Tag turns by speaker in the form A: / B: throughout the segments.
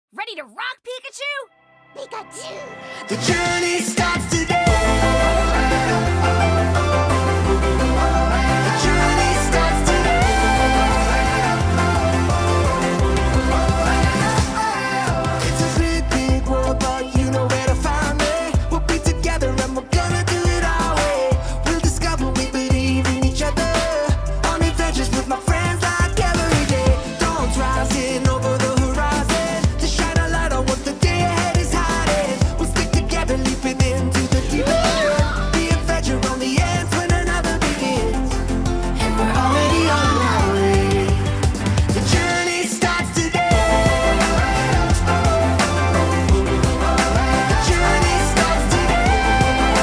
A: Ready to rock, Pikachu?
B: Pikachu! The journey starts today! The journey starts today! It's a big, big world, but you know where to find me. We'll be together and we're gonna do it our way. We'll discover we believe in each other. On adventures with my friends like every day. Dawn's rising over the horizon to shine a light on what the day ahead is hiding. We'll stick together, leaping into the deep end. The adventure only ends when another begins, and we're already on our way. The journey starts today. The journey starts today.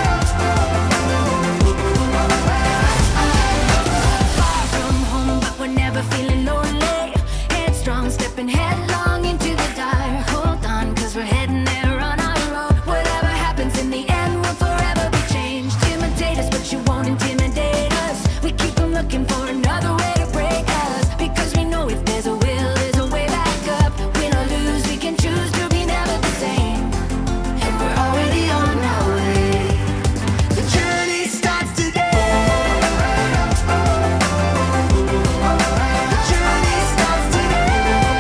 C: Far from home, but we're never feeling lonely. Headstrong, stepping headlong into the dark. Hold on, 'cause we're heading there on our own. Whatever happens in the end will forever be changed. Imitate us, but you won't intimidate us. We keep on looking for another way to break us, because we know if there's a will, there's a way back up. Win or lose, we can choose to be never the same, and we're already on our way.
B: The journey starts today. The journey starts today.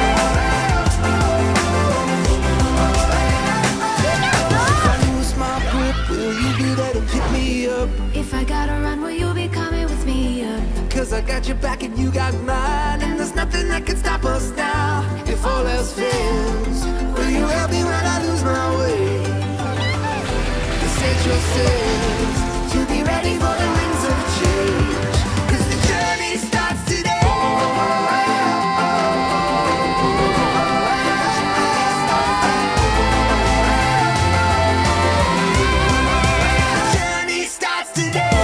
B: If I lose my grip, will you be there to pick me up?
C: If I gotta run, will you be coming with me up?
B: 'Cause I got your back and you got mine, and there's nothing that can stop us now. If all else fails, will you help me when I lose my way? You set yourselves to be ready for the winds of change, 'cause the journey starts today. The journey starts today.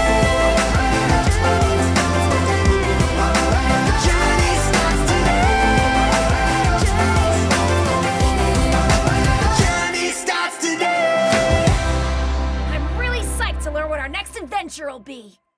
B: The journey starts today. The journey starts today.
A: I'm really psyched to learn what our next adventure will be.